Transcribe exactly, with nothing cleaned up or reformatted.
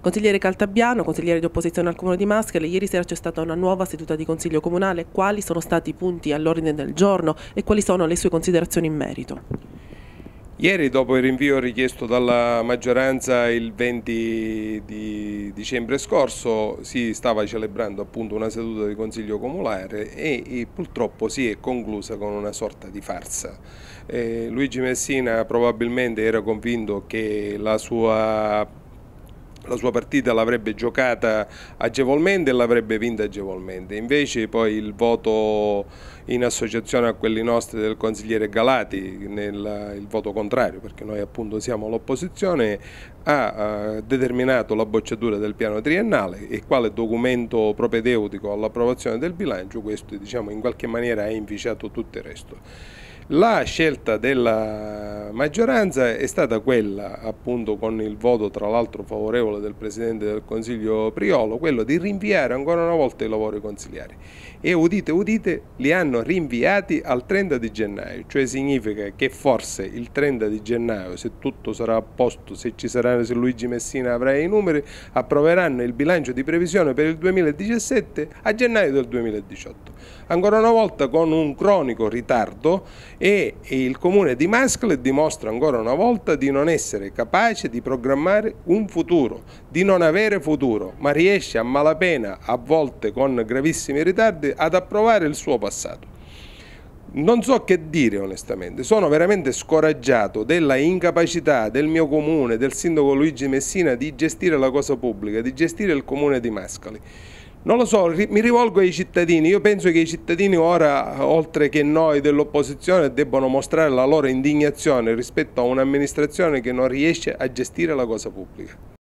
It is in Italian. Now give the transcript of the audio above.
Consigliere Caltabiano, consigliere di opposizione al Comune di Mascali, ieri sera c'è stata una nuova seduta di Consiglio Comunale. Quali sono stati i punti all'ordine del giorno e quali sono le sue considerazioni in merito? Ieri, dopo il rinvio richiesto dalla maggioranza il venti di dicembre scorso, si stava celebrando appunto una seduta di Consiglio Comunale e, e purtroppo si è conclusa con una sorta di farsa. Eh, Luigi Messina probabilmente era convinto che la sua La sua partita l'avrebbe giocata agevolmente e l'avrebbe vinta agevolmente, invece poi il voto in associazione a quelli nostri del consigliere Galati, nel, il voto contrario, perché noi appunto siamo l'opposizione, ha uh, determinato la bocciatura del piano triennale e quale documento propedeutico all'approvazione del bilancio. Questo, diciamo, in qualche maniera ha inficiato tutto il resto. La scelta della maggioranza è stata quella, appunto con il voto tra l'altro favorevole del Presidente del Consiglio Priolo, quello di rinviare ancora una volta i lavori consiliari. E udite udite, li hanno rinviati al trenta di gennaio, cioè significa che forse il trenta di gennaio, se tutto sarà a posto, se ci saranno, se Luigi Messina avrà i numeri, approveranno il bilancio di previsione per il duemiladiciassette a gennaio del duemiladiciotto. Ancora una volta con un cronico ritardo, e il Comune di Mascali dimostra ancora una volta di non essere capace di programmare un futuro, di non avere futuro, ma riesce a malapena, a volte con gravissimi ritardi, ad approvare il suo passato. Non so che dire onestamente, sono veramente scoraggiato della incapacità del mio comune, del sindaco Luigi Messina, di gestire la cosa pubblica, di gestire il Comune di Mascali. Non lo so, mi rivolgo ai cittadini. Io penso che i cittadini ora, oltre che noi dell'opposizione, debbano mostrare la loro indignazione rispetto a un'amministrazione che non riesce a gestire la cosa pubblica.